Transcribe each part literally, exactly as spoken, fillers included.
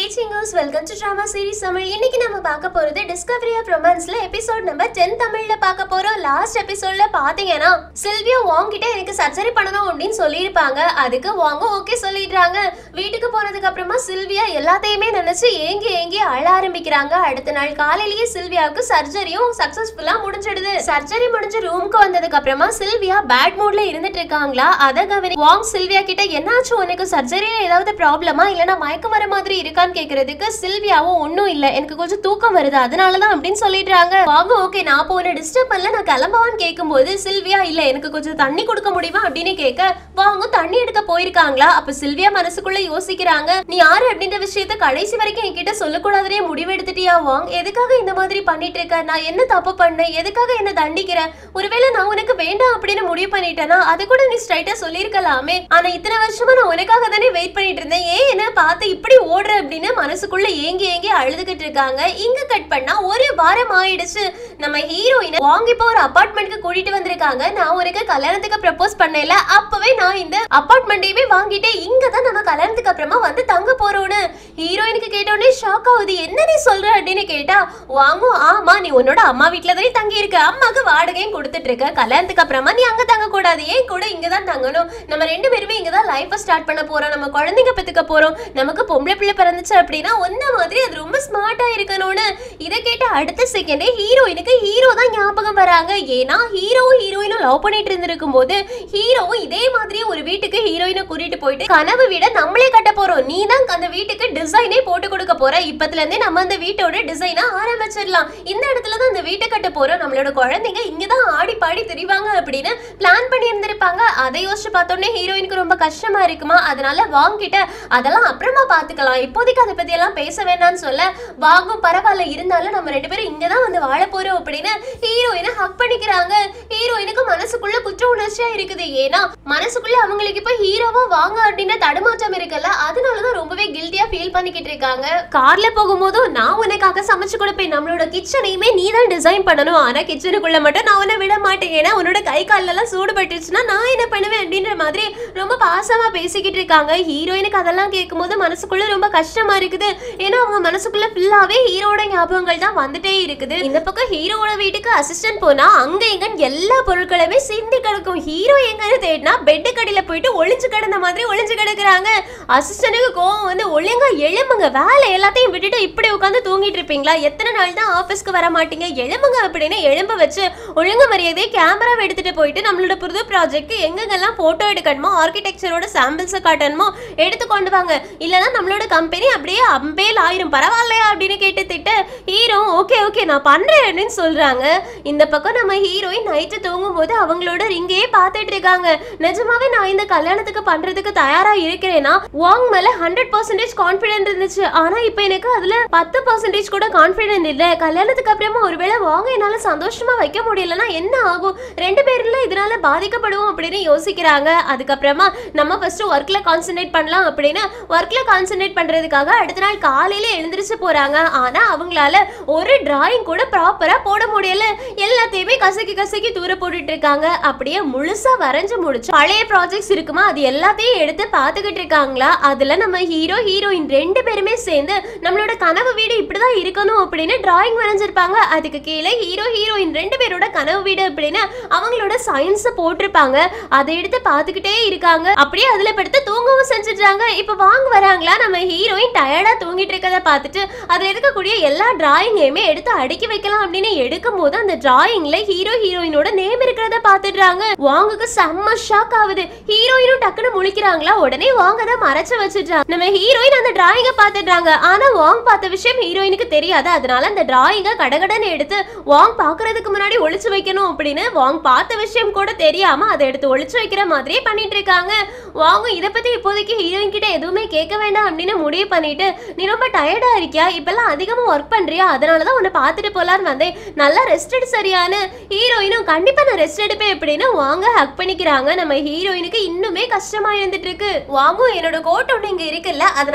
Hey chingos, welcome to drama series Tamil. இன்னைக்கு நம்ம பார்க்க போறது Discovery of Romanceல எபிசோட் நம்பர் ten தமிழ்ல பார்க்க போறோம். லாஸ்ட் எபிசோட்ல பாத்தீங்கன்னா சில்வியா வாங் கிட்ட எனக்கு சர்ஜரி பண்ணனும் அப்படினு சொல்லிருப்பாங்க. அதுக்கு வாங்க ஓகே சொல்லிடுறாங்க. வீட்டுக்கு போனதுக்கு அப்புறமா சில்வியா எல்லாத்தையுமே நினைச்சு ஏங்கி ஏங்கி அழ ஆரம்பிக்கிறாங்க. அடுத்த நாள் காலையிலேயே சில்வியாவுக்கு சர்ஜரியும் சக்சஸ்ஃபுல்லா முடிஞ்சிடுது. சர்ஜரி முடிஞ்ச ரூமுக்கு வந்ததுக்கு அப்புறமா சில்வியா பேட் மூட்ல இருந்துட்டு இருக்காங்களா? அத கவனி வாங் சில்வியா கிட்ட என்னாச்சு, உனக்கு சர்ஜரியில ஏதாவது ப்ராப்ளமா இல்லனா மயக்கம் வர மாதிரி இருக்கான்னு கேக்குறதுக்கு சில்வியாவும் ஒண்ணும் இல்ல, எனக்கு கொஞ்சம் தூக்கம் வருது அதனாலதான் அப்படின்னு சொல்லிடுறாங்க. வாங்க ஓகே நான் போன டிஸ்டர்ப் பண்ணல, நான் கிளம்பவான்னு கேட்கும்போது சில்வியா இல்ல எனக்கு கொஞ்சம் தண்ணி கொடுக்க முடியுமா அப்படின்னு கேட்க வாங்க தண்ணி எடுக்க போயிருக்காங்களா? அப்ப சில்வியா மனசுக்குள்ள யோசிக்கிறாங்க, நீ யாரு அப்படின்ற விஷயத்த கடைசி வரைக்கும் என்கிட்ட சொல்லக்கூடாதுனே முடிவு எடுத்துட்டியா வாங்? எதுக்காக இந்த மாதிரி பண்ணிட்டு இருக்க? நான் என்ன தப்பு பண்ணேன்? எதுக்காக என்ன தண்டிக்கிற? ஒருவேளை நான் உனக்கு வேண்டாம் அப்படின்னு முடிவு பண்ணிட்டேன்னா அது கூட நீ ஸ்ட்ரைட்டா சொல்லிருக்கலாமே. ஆனா இத்தனை வருஷமா நான் உனக்காக தானே வெயிட் பண்ணிட்டு இருந்தேன், ஏன் என்ன பார்த்து இப்படி ஓடுற அப்படின்னு மனசுக்குள்ள ஏங்கி ஏங்கி அழுதுகிட்டு இருக்காங்க. இங்க கட் பண்ணா ஒரு வாரம் ஆயிடுச்சு. நம்ம ஹீரோயினை வாங்கி இப்போ ஒரு அபார்ட்மெண்ட்க்கு கூட்டிட்டு வந்திருக்காங்க. நான் உனக்கு கல்யாணத்துக்கு ப்ரப்போஸ் பண்ணல, அப்பவே நான் இந்த அபார்ட்மெண்ட்டையே வாங்கிட்டேன், இங்க தான் நம்ம கல்யாணத்துக்கு அப்புறமா வந்து தங்க போறோம்னு ஹீரோயினுக்கு கேட்டோடனே ஷாக் ஆகுது. என்ன நீ சொல்ற அப்படின்னு கேட்டா வாங்கும் ஆமா நீ உன்னோட அம்மா வீட்டுல தானே தங்கி இருக்க, அம்மாக்கு வாடகையும் கொடுத்துட்டு இருக்க, கல்யாணத்துக்கு அப்புறமா நீ அங்க தங்க கூடாது, ஏன் கூட இங்கதான் தங்கணும், நம்ம ரெண்டு பேருமே இங்கதான் லைஃப் ஸ்டார்ட் பண்ண போறோம், நம்ம குழந்தைங்க பெத்துக்க போறோம், நமக்கு பொம்பளை பிள்ளை பிறந்துச்சு அப்படின்னா ஒன்ன மாதிரி அது ரொம்ப ஸ்மார்ட்டா இருக்கணும்னு. இதை கேட்ட அடுத்த செகண்டே ஹீரோயினுக்கு ஹீரோ தான் ஞாபகம் வராங்க. ஏன்னா ஹீரோவும் ஹீரோயினும் லவ் பண்ணிட்டு இருந்திருக்கும் போது ஹீரோவும் இதே மாதிரி ஒரு வீட்டுக்கு ஹீரோயினை கூட்டிட்டு போயிட்டு கனவு வீட நம்மளே கட்ட போறோம், நீ தான் அந்த வீட்டுக்கு டிசைனே போட்டு கொடுக்க போற, இப்பத்துல இருந்தே நம்ம அந்த வீட்டோட டிசைனா ஆரம்பிச்சிடலாம், இந்த இடத்துல தான் அந்த வீட்டை கட்ட போறோம், நம்மளோட குழந்தைங்க இங்கதான் ஆடி பாடி திரிவாங்க அப்படின்னு பிளான் பண்ணி இருந்திருப்பாங்க. அதை யோசிச்சு பார்த்தோன்னே ஹீரோயினுக்கு ரொம்ப கஷ்டமா இருக்குமா, அதனால வாங்கிட்ட அதெல்லாம் அப்புறமா பாத்துக்கலாம், இப்போதைக்கு அதை பத்தி எல்லாம் பேச வேண்டாம்னு சொல்ல வாங்கும் பரவாயில்ல இருந்தாலும் நம்ம ரெண்டு பேரும் இங்கதான் வந்து வாழ போறோம் அப்படின்னு ஹீரோயினை ஹக் பண்ணிக்கிறாங்க. ஹீரோயினுக்கு மனசுக்குள்ள குற்ற உணர்ச்சியா இருக்குது. ஏன்னா மனசுக்குள்ள அவங்களுக்கு இப்ப ஹீரோவா வாங்க அப்படின்ற தடுமாற்றம் இருக்குல்ல, அதனாலதான் ரொம்பவே கில்ட்டியா ஃபீல் பண்ணிக்கிட்டு இருக்காங்க. கார்ல போகும்போதும் நான் உனக்காக சமைச்சு கொடுப்பேன், நம்மளோட கிச்சனையுமே நீ தான் டிசைன் பண்ணணும், ஆனா கிச்சனுக்குள்ள மட்டும் நான் உன்னை விட மாட்டேன், ஏன்னா உன்னோட கை கால்ல எல்லாம் சூடு பட்டுச்சுன்னா நான் என்ன பண்ணுவேன் அப்படின்ற மாதிரி ரொம்ப பாசமா பேசிக்கிட்டு இருக்காங்க. ஹீரோயினுக்கு அதெல்லாம் கேட்கும்போது மனசுக்குள்ள ரொம்ப கஷ்டமா இருக்குது. ஏன்னா அவங்க மனசுக்குள்ள ஃபுல்லாவே ஹீரோட ஞாபகங்கள் தான் வந்துட்டே இருக்குது. இந்த பக்கம் ஹீரோட வீட்டுக்கு அசிஸ்டன்ட் போனா அங்க எங்க எல்லா பொருட்களுமே சிந்தி கிடக்கும். ஹீரோ எங்கன்னு தேடினா பெட்டு கடையில போயிட்டு ஒளிஞ்சு கிடந்த மாதிரி ஒளிஞ்சு கிடக்குறாங்க. அசிஸ்டன்ட்டுக்கு கோவம் வந்து ஒழுங்கா எழும்புங்க, வேலை எல்லாத்தையும் விட்டுட்டு இப்படி உட்காந்து தூங்கிட்டு இருப்பீங்களா, எத்தனை நாள் தான் ஆபீஸ்க்கு வர மாட்டீங்க, எழும்புங்க அப்படின்னு எழும்ப வச்சு ஒழுங்கு மரியாதையை கேமராவை எடுத்துட்டு போயிட்டு நம்மளோட புது ப்ராஜெக்ட் எங்கெங்கெல்லாம் போட்டோ எடுக்கணுமோ ஆர்கிடெக்சரோட சாம்பிள்ஸை காட்டணுமோ எடுத்து கொண்டு வாங்க, இல்லைன்னா நம்மளோட கம்பெனி அப்படியே அம்பேல் ஆயிரும், பரவாயில்லையா அப்படின்னு கேட்டு திட்டு ஹீரோ ஓகே ஓகே நான் பண்றேன் அப்படின்னு சொல்றாங்க. இந்த பக்கம் நம்ம ஹீரோயின் நைட்டு தூங்கும் போது அவங்களோட ரிங்கையே பார்த்துட்டு இருக்காங்க. நிஜமாவே நான் இந்த கல்யாணத்துக்கு பண்றதுக்கு தயாரா இருக்கிறேன்னா வாங் மேல ஹண்ட்ரட் பர்சன்டேஜ் கான்பிடன்ட் இருந்துச்சு, ஆனா இப்ப எனக்கு அதுல பத்து பர்சன்டேஜ் கூட கான்பிடன்ட் இல்ல. கல்யாணத்துக்கு அப்புறமா ஒருவேளை வாங்க என்னால சந்தோஷமா வைக்க முடியலன்னா என்ன ஆகும், ரெண்டு பேர்ல இதனால பாதிக்கப்படுவோம் அப்படின்னு யோசிக்கிறாங்க. அதுக்கப்புறமா நம்ம ஃபர்ஸ்ட் ஒர்க்ல கான்சென்ட்ரேட் பண்ணலாம் அப்படின்னு ஒர்க்ல கான்சென்ட்ரேட் பண்றதுக்காக அடுத்த நாள் காலையில எழுந்திருச்சு போறாங்க. ஆனா அவங்களால ஒரு டிராயிங் கூட ப்ராப்பரா போட முடியல, எல்லாத்தையுமே கசக்கி கசக்கி தூர போட்டுட்டு இருக்காங்க. அப்படியே முழுசா வரைஞ்சு முடிச்சு பழைய ப்ராஜெக்ட்ஸ் இருக்குமா அது எல்லாத்தையும் எடுத்து பாத்துக்கிட்டு இருக்காங்களா. அதுல நம்ம ஹீரோ ஹீரோயின் ரெண்டு பேருமே சேர்ந்து நம்மளோட கனவு வீடு இப்படிதான் இருக்கணும் அப்படின்னு டிராயிங் வரைஞ்சிருப்பாங்க. அதுக்கு கீழே ஹீரோ ஹீரோயின் ரெண்டு பேரோட கனவு வீடு அப்படின்னு அவங்களோட சயின்ஸ் போட்டிருப்பாங்க. அதை எடுத்து பாத்துக்கிட்டே இருக்காங்க. அப்படியே அதுல படுத்து தூங்கவும் செஞ்சிட்டாங்க. இப்ப வாங்க வராங்களா, நம்ம ஹீரோயின் டயர்டா தூங்கிட்டு இருக்கதை பார்த்துட்டு அதுல இருக்கக்கூடிய எல்லா டிராயிங்கையுமே எடுத்து அடுக்கி வைக்கலாம் அப்படின்னு எடுக்கும் போது அந்த டிராயிங்ல ஹீரோ ஹீரோயினோட நேம் இருக்கிறத பாத்துடுறாங்க. வாங்குக்கு செம்ம ஷாக் ஆகுது. ஹீரோயினும் டக்குன்னு முழிக்கிறாங்களா, உடனே வாங்க தான் மறைச்சு வச்சுட்டாங்க. நம்ம ஹீரோயின் அந்த டிராயிங்கை பாத்துடுறாங்க. ஆனா வாங் பார்த்த விஷயம் ஹீரோயினுக்கு தெரியாது. அதனால அந்த டிராயிங்கை கடகடன்னு எடுத்து வாங் பாக்குறதுக்கு முன்னாடி ஒளிச்சு வைக்கணும் அப்படின்னு வாங் பார்த்த விஷயம் கூட தெரியாம அதை எடுத்து ஒளிச்சு வைக்கிற மாதிரியே பண்ணிட்டு இருக்காங்க. வாங்க இதை பத்தி இப்போதைக்கு ஹீரோயின் கிட்ட எதுவுமே கேட்க வேண்டாம் அப்படின்னு முடிவு பண்ணிட்டு நீ ரொம்ப டயர்டா இருக்கியா, இப்பெல்லாம் அதிகமா ஒர்க் பண்றியா, அதனாலதான் உன்னை பாத்துட்டு போலான்னு வந்தேன், நல்லா ரெஸ்ட் எடு சரியான. ஹீரோயினும் கண்டிப்பா நான் ரெஸ்ட் எடுப்பேன் அப்படின்னு வாங்க ஹக் பண்ணிக்கிறாங்க. நம்ம ஹீரோயினுக்கு இன்னுமே கஷ்டமா இருந்துட்டு இருக்கு. வாங்கும் என்னோட கோட் ஒண்ணு இங்க இருக்குல்ல அதை நான் எடுத்துட்டு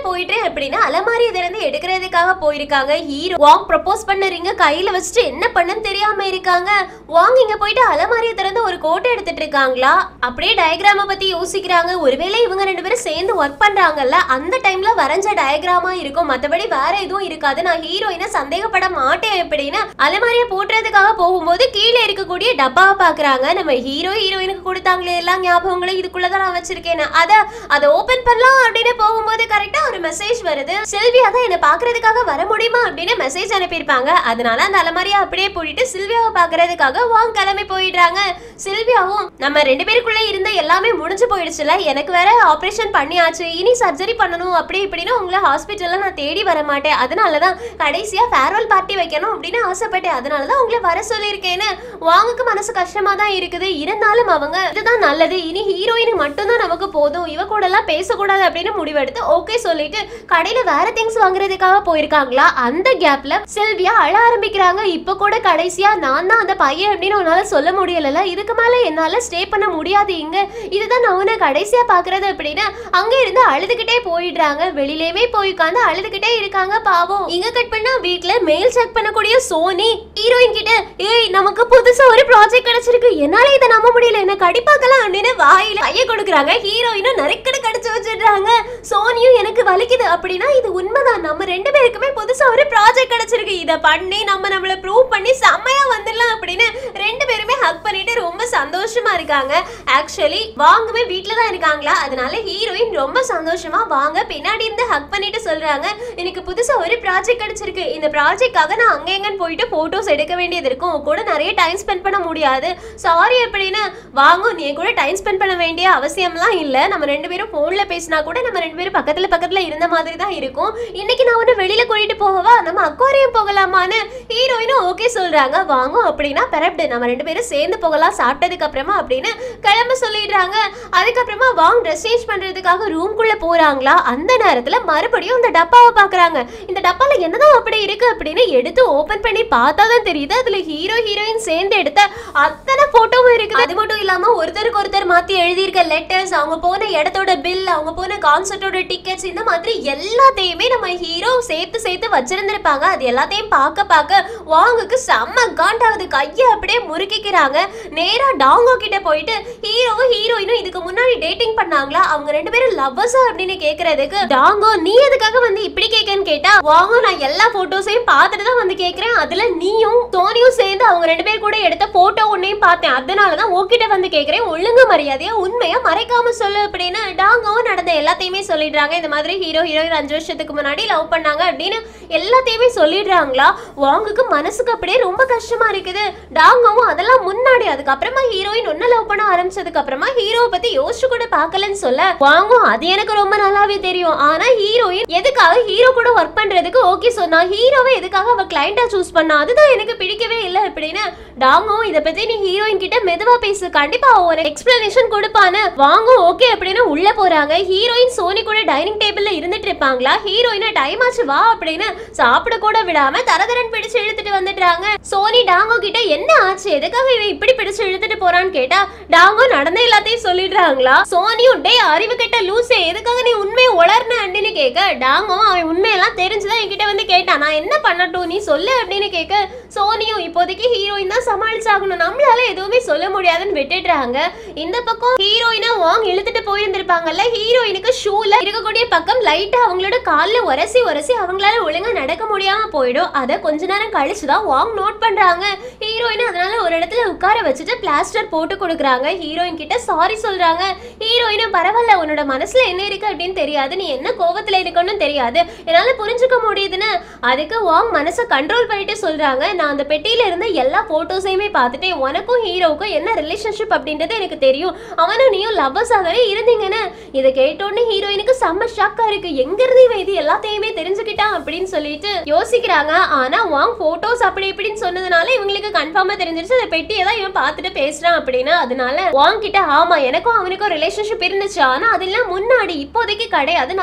போயிட்டு அப்படின்னு அலமாரி திறந்து எடுக்கிறதுக்காக போயிருக்காங்க. ஹீரோ வாங் ப்ரப்போஸ் பண்ண ரிங்க கையில வச்சுட்டு என்ன பண்ணன்னு தெரியாம இருக்காங்க. வாங் இங்க போயிட்டு அலமாரியை திறந்து ஒரு கோட்டை எடுத்துட்டு இருக்காங்களா. அப்படியே டயக்ராம பத்தி யோசிக்கிறாங்க. ஒருவேளை இவங்க ரெண்டு பேரும் சேர்ந்து ஒர்க் பண்றாங்கல்ல, அந்த டைம்ல வரைஞ்ச டயக்ராமா இருக்கும், மத்தபடி வேற எதுவும் இருக்காது. நான் ஹீரோயினை சந்தேகப்பட மாட்டேன் அப்படின்னு அலமாரியை போட்டுறதுக்காக போகும்போது கீழே இருக்கக்கூடிய டப்பாவை பாக்குறாங்க. நம்ம ஹீரோ ஹீரோயினுக்கு கொடுத்தாங்களே எல்லா ஞாபகங்களும் இதுக்குள்ளதான் நான் வச்சிருக்கேன், அத அதை ஓபன் பண்ணலாம் அப்படின்னு போகும்போது கரெக்டா ஒரு மெசேஜ் வருது. சில்வியா தான் என்ன பாக்குறதுக்காக வர முடியுமா அப்படின்னு மெசேஜ் அனுப்பியிருப்பாங்க. அதனால அந்த அலமாரியை அப்படியே போட்டுட்டு சில்வியாவை பாக்குறதுக்காக வாங் கிளம்பி போயிடுறாங்க. சில்வியாவும் நம்ம ரெண்டு பேருக்குள்ள இருந்த எல்லாமே முடிஞ்சு போயிடுச்சுல, எனக்கு வேற ஆபரேஷன் பண்ணியாச்சு, இனி சர்ஜரி பண்ணணும் அப்படி இப்படின்னு உங்களை ஹாஸ்பிட்டல்ல நான் தேடி வர மாட்டேன், அதனாலதான் கடைசியா ஃபேர்வெல் பார்ட்டி வைக்கணும் அப்படின்னு ஆசைப்பட்டேன், அதனாலதான் உங்களை வர சொல்லியிருக்கேன்னு. வாங்குக்கு மனசு கஷ்டமா தான் இருக்குது. இருந்தாலும் அவங்க இதுதான் நல்லது, இனி ஹீரோயின் மட்டும் தான் நமக்கு போதும், இவ கூட எல்லாம் பேசக்கூடாது அப்படின்னு முடிவெடுத்து ஓகே சொல்லிட்டு கடையில வேற திங்ஸ் வாங்குறதுக்காக போயிருக்காங்களா. அந்த கேப்ல சில்வியா அழ ஆரம்பிக்கிறாங்க. இப்ப கூட கடைசியா நான் தான் அந்த பையன் அப்படின்னு உன்னால சொல்ல முடியல, இதுக்கு மேல என்னால ஸ்டே பண்ண முடியாது இங்க, இதுதான் நான் உன்னை கடைசியா பாக்குறது அப்படின்னு அங்க இருந்து அழுதுகிட்டே போயிடுறாங்க. வெளியிலேயே போய் உட்காந்து அழுதுகிட்டே இருக்காங்க பாவம். இங்க கட் பண்ணா வீட்ல மெயில் செக் பண்ணக்கூடிய சோனி ஹீரோயின் கிட்ட ஏய் நமக்கு புதுசா ஒரு ப்ராஜெக்ட் கிடைச்சிருக்கு, என்னால இதை நம்ப முடியல, என்ன கடிப்பாக்கலாம் அப்படின்னு வாயில கைய கொடுக்குறாங்க. ஹீரோயினும் நறுக்கடு கடிச்சு வச்சிடுறாங்க. சோனியும் எனக்கு வலிக்குது அப்படின்னா இது உண்மைதான், நம்ம ரெண்டு பேருக்குமே புதுசா ஒரு ப்ராஜெக்ட் கிடைச்சிருக்கு, இதை பண்ணி நம்ம நம்மள ப்ரூவ் பண்ணி செம்மையா வந்துடலாம் அப்படின்னு ரெண்டு பேருமே ஹக் பண்ணிட்டு ரொம்ப சந்தோஷமா இருக்காங்க. ஆக்சுவலி வாங்குமே வீட்டுல தான் இருக்காங்களா, அதனால ஹீரோயின் ரொம்ப சந்தோஷமா வாங்க பின்னாடி இருந்து ஹக் பண்ணிட்டு சொல்றாங்க, எனக்கு புதுசா ஒரு ப்ராஜெக்ட் கிடைச்சிருக்கு, இந்த ப்ராஜெக்டாக நான் அங்க எங்கன்னு போயிட்டு போட்டோஸ் எடுக்க வேண்டியது இருக்கும், கூட நிறைய டைம் ஸ்பெண்ட் பண்ண முடியாது, சாரி அப்படின்னு. வாங்கும் நீ கூட டைம் ஸ்பெண்ட் பண்ண வேண்டிய அவசியம்லாம் இல்ல, நம்ம ரெண்டு பேரும் போன்ல பேசினா கூட நம்ம ரெண்டு பேரும் பக்கத்துல பக்கத்துல இருந்த மாதிரி தான் இருக்கும், இன்னைக்கு நான் உன்னை வெளியில கூட்டிட்டு போகவா, நம்ம அக்வாரியம் போகலாமான்னு ஹீரோயினும் ஓகே சொல்றாங்க. வாங்கும் அப்படின்னா பெரப்டு நம்ம ரெண்டு பேரும் சேர்ந்து போகலாம் சாப்பிட்டதுக்கு அப்புறமா அப்படின்னு கிளம்ப சொல்லிடுறாங்க. அதுக்கப்புறமா வாங் ட்ரெஸ் சேஞ்ச் பண்றதுக்காக ரூம்குள்ள போறாங்களா. அந்த நேரத்துல மறுபடியும் இந்த டப்பாவை பாக்குறாங்க. இந்த டப்பால என்னதான் அப்படி இருக்கு அப்படின்னு எடுத்து ஓபன் பண்ணி பார்த்தாதான் தெரியுது அதுல ஹீரோ ஹீரோயின் சேர்ந்து எடுத்த அத்தனை போட்டோவும் இருக்கு. அது மட்டும் இல்லாம ஒருத்தருக்கு ஒருத்தர் மாத்தி எழுதியிருக்க லெட்டர்ஸ், அவங்க போன இடத்தோட பில், அவங்க போன கான்சர்ட்டோட டிக்கெட்ஸ், இந்த மாதிரி எல்லாத்தையுமே நம்ம ஹீரோ சேர்த்து சேர்த்து வச்சிருந்திருப்பாங்க. அது எல்லாத்தையும் பார்க்க பார்க்க வாங்குக்கு செம்ம காண்டாவது, கையை அப்படியே முறுக்கிக்கிறாங்க. நேரா டாங்கோ கிட்ட போயிட்டு ஹீரோவும் ஹீரோயினும் இதுக்கு முன்னாடி டேட்டிங் பண்ணாங்களா, அவங்க ரெண்டு பேரும் லவ்வர்ஸா அப்படின்னு கேக்குறதுக்கு டாங்கோ நீ எதுக்காக வந்து இப்படி கேக்கன்னு கேட்டா, வாங்கோ நான் எல்லா போட்டோஸையும் பார்த்துட்டு தான் வந்து கேக்குறேன், அதுல நீயும் சோனியும் சேர்ந்து அவங்க ரெண்டு பேர் கூட எடுத்த போட்டோ ஒன்னையும் பார்த்தேன், அதனாலதான் உன்கிட்ட வந்து கேக்குறேன், ஒழுங்கு மரியாதையா உண்மையா மறைக்காம சொல்லு அப்படின்னு டாங்கோவும் நடந்த எல்லாத்தையுமே சொல்லிடுறாங்க. இந்த மாதிரி ஹீரோ ஹீரோயின் அஞ்சு வருஷத்துக்கு முன்னாடி லவ் பண்ணாங்க அப்படின்னு எல்லாத்தையுமே சொல்லிடுறாங்களா. வாங்குக்கு மனசுக்கு அப்படியே ரொம்ப கஷ்டமா இருக்குது. டாங்கோவும் அதெல்லாம் முன்னாடி, அதுக்கப்புறமா ஹீரோயின் ஒன்னு லவ் பண்ண ஆரம்பிச்சதுக்கு அப்புறமா ஹீரோவை பத்தி யோசிச்சு கூட பார்க்கலன்னு சொல்ல, வாங்கும் அது எனக்கு ரொம்ப நல்லாவே தெரியும், ஆனா ஹீரோயின் எதுக்காக ஹீரோ கூட ஒர்க் பண்றதுக்கு ஓகே சொன்னா, ஹீரோவை எதுக்காக அவ கிளைண்டா சூஸ் பண்ணா, அதுதான் எனக்கு பிடிக்கவே இல்லை அப்படின்னு டாங்கும் இத பத்தி நீ ஹீரோயின் கிட்ட மெதுவா பேசு, கண்டிப்பா ஒரு எக்ஸ்பிளனேஷன் கொடுப்பான்னு. வாங்கும் ஓகே அப்படின்னு உள்ள போறாங்க. ஹீரோயின் சோனி கூட டைனிங் டேபிள்ல இருந்துட்டு இருப்பாங்களா. ஹீரோயினை டைம் ஆச்சு வா அப்படின்னு சாப்பிட கூட விடாம தரதரன் பிடிச்சு இழுத்துட்டு வந்துட்டாங்க. சோனி டாங்கோ கிட்ட என்ன ஆச்சு, எதுக்காக இவன் இப்படி பிடிச்சு இழுத்துட்டு போறான்னு கேட்டா டாங்கோ நடந்த எல்லாத்தையும் சொல்லிடுறாங்களா. சோனியும் டே அறிவு கெட்ட லூசே எதுக்காக நீ உண்மையை உளர்ன அப்படின்னு கேட்க, டாங்கோ அவன் உண்மையெல்லாம் தெரிஞ்சுதான் என்கிட்ட வந்து கேட்டான், நான் என்ன பண்ணட்டும் நீ சொல்லு அப்படின்னு கேட்க, சோனியும் இப்போதைக்கு ஹீரோயின் தான் சமாளிச்சாகணும், நம்மளால எதுவுமே சொல்ல முடியாதுன்னு விட்டுடுறாங்க. இந்த பக்கம் ஹீரோயினா வாங் இழுத்துட்டு போயிருந்திருப்பாங்கல்ல, ஹீரோயினுக்கு ஷூல இருக்கக்கூடிய பக்கம் லைட்டா அவங்களோட கால்ல உரசி உரசி அவங்களால ஒழுங்கா நடக்க முடியாம போயிடும். அதை கொஞ்ச நேரம் கழிச்சுதான் வாங் நோட் பண்றாங்க. ஹீரோயின் அதனால ஒரு இடத்துல உட்கார வச்சுட்டு பிளாஸ்டர் போட்டு கொடுக்குறாங்க. ஹீரோயின் கிட்ட சாரி சொல்றாங்க. ஹீரோயினும் பரவாயில்ல உன்னோட மனசுல என்ன இருக்கு அப்படின்னு தெரியாது, நீ என்ன கோவத்துல இருக்கன்னு தெரியாது, என்னால புரிஞ்சுக்க முடியுதுன்னு. அதுக்கு வாங் மனசை கண்ட்ரோல் பண்ணிட்டு சொல்றாங்க, நான் அந்த பெட்டியில இருந்து எல்லா போட்டோஸையுமே பார்த்துட்டேன், உனக்கும் ஹீரோவுக்கும் என்ன ரிலேஷன்ஷிப் அப்படின்றது எனக்கு தெரியும், அவனும் நீயும் லவ்வர்ஸாகவே இருந்தீங்கன்னு. இதை கேட்டோன்னு ஹீரோயினுக்கு செம்ம ஷாக்கா இருக்கு, எங்க இருந்து இவன் இது எல்லாத்தையுமே தெரிஞ்சுக்கிட்டான் அப்படின்னு சொல்லிட்டு யோசிக்கிறாங்க. ஆனா வாங் போட்டோஸ் அப்படி இப்படின்னு சொன்னதுனால இவங்களுக்கு கன்ஃபார்மா தெரிஞ்சிருச்சு அந்த பெட்டியை தான் இவன் பார்த்துட்டு பேசுறான் அப்படின்னு. அதனால வாங் கிட்ட ஆமா எனக்கும் அவனுக்கும் ரிலேஷன்ஷிப் இருந்துச்சு, ஆனா அதெல்லாம் முன்னாடி இப்போதைக்கு கிடையாது, நான் உன்னை பார்த்த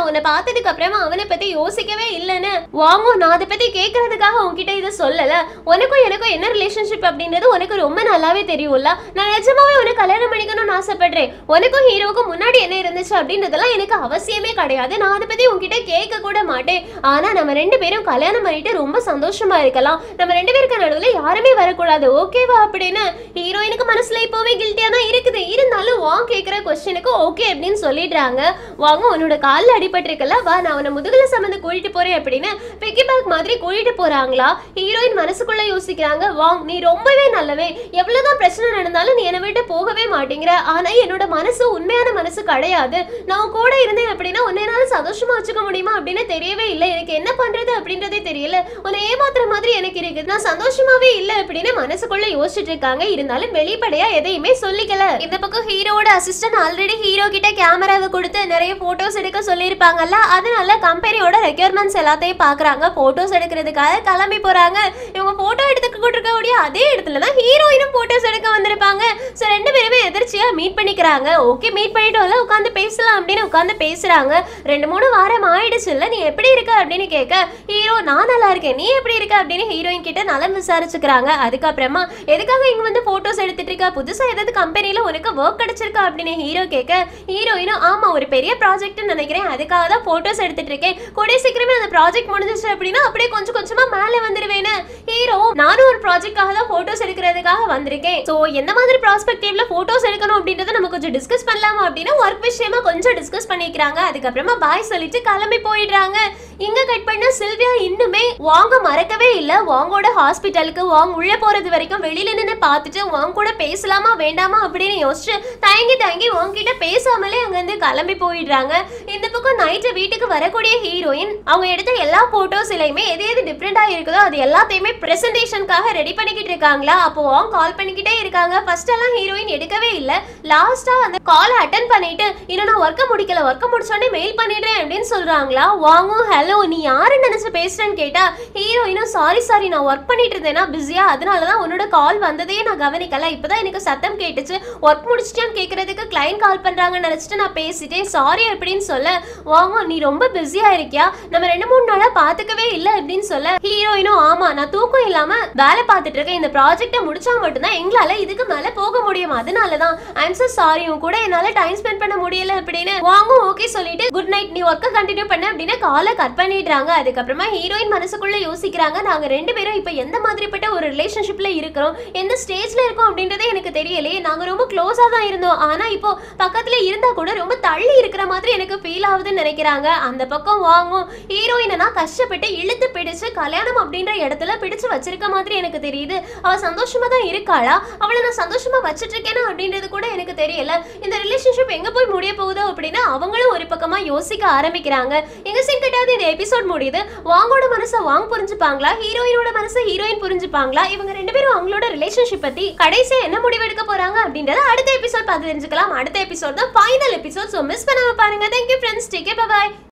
பார்த்ததுக்கு அப்புறமா அவனை பத்தி யோசிக்கவே இல்லைன்னு வாங்கோ நான் அதை பத்தி கேட்கறதுக்காக உன்கிட்ட இதை சொல்லல. உனக்கும் எனக்கும் என்ன ரிலேஷன்ஷிப் அப்படின்றது உனக்கு ரொம்ப நல்லாவே தெரியும்ல. நான் நிஜமாவே உனக்கு கல்யாணம் பண்ணிக்கணும்னு ஆசைப்படுறேன். உனக்கும் ஹீரோவுக்கும் முன்னாடி என்ன இருந்துச்சு அப்படின்றதெல்லாம் எனக்கு அவசியமே கிடையாது. நான் அதை பத்தி உன்கிட்ட கேட்க கூட மாட்டேன். ஆனா நம்ம ரெண்டு பேரும் கல்யாணம் பண்ணிட்டு ரொம்ப சந்தோஷமா இருக்கலாம். நம்ம ரெண்டு பேருக்கு நடுவுல யாருமே வரக்கூடாது, ஓகேவா அப்படின்னு ஹீரோயினுக்கு மனசுல இப்போவே கில்ட்டியா தான் இருக்குது. இருந்தாலும் வாங் கேட்கிற கொஸ்டினுக்கு ஓகே அப்படின்னு சொல்லிடுறாங்க. வாங்க உன்னோட காலில் அடிபட்டிருக்கல, வா நான் உன்னை முதுகுல சம்மந்து கூட்டிட்டு போறேன் அப்படின்னு பிக்கி பேக் மாதிரி கூட்டிட்டு போறாங்களா. ஹீரோயின் மனசுக்குள்ள யோசிக்கிறாங்க, வாங் நீ ரொம்பவே நல்லவே, எவ்வளவுதான் பிரச்சனை நடந்தாலும் நீ என்னை விட்டு போகவே மாட்டேங்கிற. ஆனா என்னோட மனசு உண்மையான மனசு கிடையாது. நான் கூட இருந்தேன் அப்படின்னா உன்னை என்னால சந்தோஷமா வச்சுக்க முடியுமா அப்படின்னு தெரியவே இல்லை. எனக்கு என்ன பண்றது அப்படின்றதே தெரியல. உன்னை ஏமாத்துற மாதிரி எனக்கு இருக்கு. நான் சந்தோஷமாவே இல்லை அப்படின்னு மனசுக்குள்ள யோசிச்சுட்டு இருக்காங்க. இருந்தாலும் வெளிப்படையா எதையுமே சொல்லிக்கல. இந்த பக்கம் ஹீரோட அசிஸ்டன்ட் ஆல்ரெடி ஹீரோ கிட்ட கேமராவை கொடுத்து நிறைய போட்டோஸ் எடுக்க சொல்லியிருப்பாங்கல்ல. அதனால கம்பெனியோட ரெக்யர்மெண்ட்ஸ் எல்லாத்தையும் பாக்குறாங்க. போட்டோஸ் எடுக்கிறதுக்காக கிளம்பி போறாங்க. இவங்க போட்டோ எடுத்துக்க கூடிய அதே இடத்துல தான் ஹீரோயினும் போட்டோஸ் எடுக்க வந்திருப்பாங்க. சோ ரெண்டு பேருமே எதிர்ச்சியா மீட் பண்ணிக்கிறாங்க. ஓகே மீட் பண்ணிட்டோம்ல, உட்காந்து பேசலாம் அப்படின்னு உட்காந்து பேசுறாங்க. ரெண்டு மூணு வாரம் ஆயிடுச்சு இல்ல, நீ எப்படி இருக்க அப்படின்னு கேட்க ஹீரோ நான் நல்லா இருக்கேன், நீ எப்படி இருக்க அப்படின்னு ஹீரோயின் கிட்ட நலம் விசாரிச்சுக்கிறாங்க. அதுக்கப்புறமா எதுக்காக இங்க வந்து போட்டோஸ் எடுத்துட்டு இருக்க, புதுசா ஏதாவது கம்பெனில உனக்கு ஒர்க் கிடைச்சிருக்கா அப்படின்னு ஹீரோ கேட்க ஹீரோயினும் ஆமா ஒரு பெரிய ப்ராஜெக்ட் நினைக்கிறேன், அதுக்காக தான் போட்டோஸ் எடுத்துட்டு இருக்கேன். கூடிய சீக்கிரமே அந்த ப்ராஜெக்ட் முடிஞ்சிச்சு அப்படின்னா அப்படியே கொஞ்சம் கொஞ்சமா மேலே வந்துருவேன்னு ஹீரோ நானும் ஒரு ப்ராஜெக்டாக தான் போட்டோஸ் எடுக்கிறதுக்காக வந்திருக்கேன். சோ எந்த மாதிரி ப்ராஸ்பெக்டிவ்ல போட்டோஸ் எடுக்கணும் அப்படின்றத நம்ம கொஞ்சம் டிஸ்கஸ் பண்ணலாமா அப்படின்னு ஒர்க் விஷயமா கொஞ்சம் டிஸ்கஸ் பண்ணிக்கிறாங்க. அதுக்கப்புறமா பாய் சொல்லிட்டு கிளம்பி போயிடுறாங்க. இங்க கட் பண்ண சில்வியா இன்னுமே வாங்க மறக்கவே இல்ல. வாங்கோட ஹாஸ்பிட்டலுக்கு வாங்க உள்ள போறது வரைக்கும் வெளியில நின்று பார்த்துட்டு வாங்க கூட பேசலாமா வேண்டாமா அப்படின்னு யோசிச்சு தயங்கி தயங்கி வாங்க கிட்ட பேசாமலே அங்க இருந்து கிளம்பி போயிடுறாங்க. இந்த பக்கம் நைட்டு வீட்டுக்கு வரக்கூடிய ஹீரோயின் அவங்க எடுத்த எல்லா போட்டோஸ்லயுமே எது எது டிஃப்ரெண்டா இருக்குதோ அது எல்லாத்தையுமே பிரசன்டேஷனுக்காக ரெடி பண்ணிக்கிட்டு இருக்காங்களா. அப்போ வாங்க கால் பண்ணிக்கிட்டே இருக்காங்க. ஃபர்ஸ்ட் எல்லாம் ஹீரோயின் எடுக்கவே இல்ல. லாஸ்டா அந்த காலை அட்டெண்ட் பண்ணிட்டு இன்னும் நான் ஒர்க்க முடிக்கல, ஒர்க்க முடிச்சோடனே மெயில் பண்ணிடுறேன் அப்படின்னு சொல்றாங்களா. வாங்கும் ஹலோ நீ யாருன்னு நினைச்சு பேசுறேன்னு கேட்டா ஹீரோயினும் சாரி சாரி நான் ஒர்க் பண்ணிட்டு இருந்தேன்னா பிஸியா, அதனாலதான் உன்னோட கால் வந்ததே நான் கவனிக்கல, இப்பதான் எனக்கு சத்தம் கேட்டுச்சு, ஒர்க் முடிச்சிட்டான்னு கேட்கறதுக்கு கிளைண்ட் கால் பண்றாங்கன்னு நினைச்சிட்டு நான் பேசிட்டேன், சாரி அப்படின்னு சொல்ல வாங்க நீ ரொம்ப பிஸியா இருக்கியா, நம்ம ரெண்டு மூணு நாளா பாத்துக்கவே இல்லை அப்படின்னு சொல்ல ஹீரோயினும் ஆமா நான் தூக்கம் இல்லாம வேலை பார்த்துட்டு இருக்கேன், இந்த ப்ராஜெக்டை முடிச்சா மட்டும்தான் எங்களால இதுக்கு மேல போக முடியும், அதனாலதான் ஐம் சோ சாரி உன் கூட என்னால டைம் ஸ்பெண்ட் பண்ண முடியல அப்படின்னு வாங்க ஓகே சொல்லிட்டு குட் நைட் நீ ஒர்க்க கண்டினியூ பண்ண அப்படின்னு காலை கட் பண்ணிடுறாங்க. அதுக்கப்புறமா ஹீரோயின் மனசுக்குள்ள யோசிக்கிறாங்க நாங்க ரெண்டு பேரும் இப்ப எந்த மாதிரிப்பட்ட ஒரு ரிலேஷன்ஷிப்ல இருக்கிறோம், எந்த ஸ்டேஜ்ல இருக்கோம் அப்படின்றதே எனக்கு தெரியலையே, நாங்க ரொம்ப க்ளோஸா தான் இருந்தோம், ஆனா இப்போ பக்கத்துல இருந்தா கூட ரொம்ப தள்ளி இருக்கிற மாதிரி எனக்கு ஃபீல் ஆகுதுன்னு நினைக்கிறாங்க. அந்த பக்கம் வாங்கும் ஹீரோயினை நான் கஷ்டப்பட்டு இழுத்து பிடிச்சு கல்யாணம் அப்படின்ற இடத்துல பிடிச்சு வச்சிருக்க மாதிரி எனக்கு தெரியுது, அவ சந்தோஷமா தான் இருக்காளா, அவளை நான் சந்தோஷமா வச்சிட்டு இருக்கேனா அப்படின்றது கூட எனக்கு தெரியல, இந்த ரிலேஷன்ஷிப் எங்க போய் முடிய போகுதோ அப்படின்னு அவங்களும் ஒரு பக்கமா யோசிக்க ஆரம்பிக்கிறாங்க. எங்க சீன் கிட்டாவது இந்த எபிசோட் முடியுது. வாங்கோட மனசை வாங்க புரிஞ்சுப்பாங்களா, ஹீரோயினோட மனசை ஹீரோயின் புரிஞ்சுப்பாங்களா, இவங்க ரெண்டு பேரும் அவங்களோட ரிலேஷன்ஷிப் பத்தி கடைசியா என்ன முடிவெடுக்க போறாங்க அப்படின்றத அடுத்த எபிசோட் பார்த்து தெரிஞ்சுக்கலாம். அடுத்த எபிசோட் தான் ஃபைனல் எபிசோட், சோ மிஸ் பண்ணாம பாருங்க. Thank you friends, take care, bye bye.